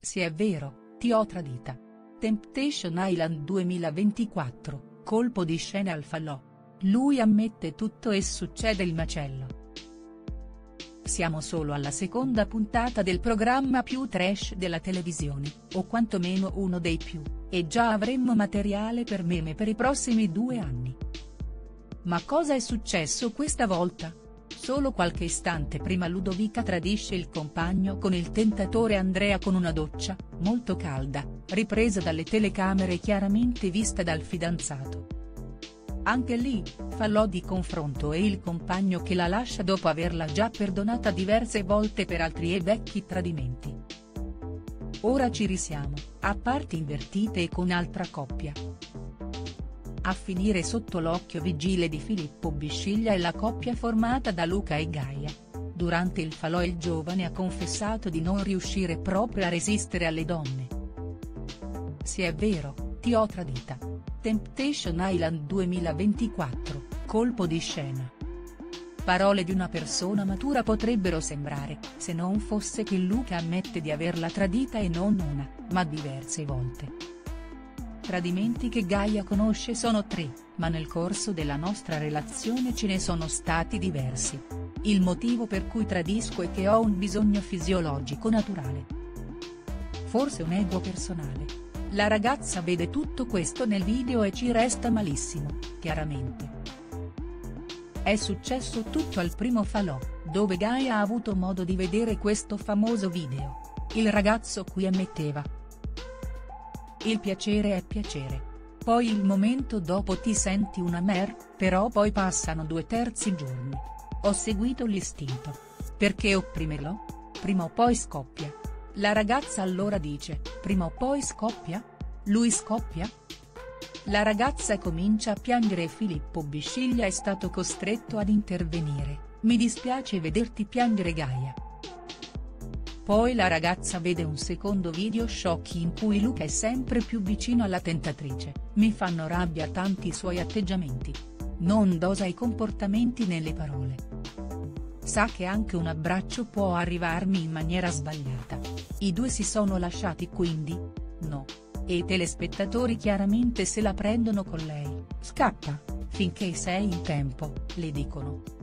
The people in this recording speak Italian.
Sì è vero, ti ho tradita. Temptation Island 2024, colpo di scena al falò. Lui ammette tutto e succede il macello. Siamo solo alla seconda puntata del programma più trash della televisione, o quantomeno uno dei più, e già avremmo materiale per meme per i prossimi 2 anni. Ma cosa è successo questa volta? Solo qualche istante prima Ludovica tradisce il compagno con il tentatore Andrea con una doccia, molto calda, ripresa dalle telecamere e chiaramente vista dal fidanzato. Anche lì, falò di confronto e il compagno che la lascia dopo averla già perdonata diverse volte per altri e vecchi tradimenti. Ora ci risiamo, a parti invertite e con altra coppia. A finire sotto l'occhio vigile di Filippo Bisciglia è la coppia formata da Luca e Gaia. Durante il falò il giovane ha confessato di non riuscire proprio a resistere alle donne. Sì è vero, ti ho tradita. Temptation Island 2024, colpo di scena. Parole di una persona matura potrebbero sembrare, se non fosse che Luca ammette di averla tradita e non una, ma diverse volte. Tradimenti che Gaia conosce sono 3, ma nel corso della nostra relazione ce ne sono stati diversi. Il motivo per cui tradisco è che ho un bisogno fisiologico naturale. Forse un ego personale. La ragazza vede tutto questo nel video e ci resta malissimo, chiaramente. È successo tutto al primo falò, dove Gaia ha avuto modo di vedere questo famoso video. Il ragazzo qui ammetteva: il piacere è piacere. Poi il momento dopo ti senti una mer, però poi passano 2/3 giorni. Ho seguito l'istinto. Perché opprimerlo? Prima o poi scoppia. La ragazza allora dice: prima o poi scoppia? Lui scoppia? La ragazza comincia a piangere e Filippo Bisciglia è stato costretto ad intervenire: mi dispiace vederti piangere Gaia. Poi la ragazza vede un secondo video sciocchi in cui Luca è sempre più vicino alla tentatrice: mi fanno rabbia tanti i suoi atteggiamenti. Non dosa i comportamenti né le parole. Sa che anche un abbraccio può arrivarmi in maniera sbagliata. I due si sono lasciati quindi? No. E i telespettatori chiaramente se la prendono con lei: scappa, finché sei in tempo, le dicono.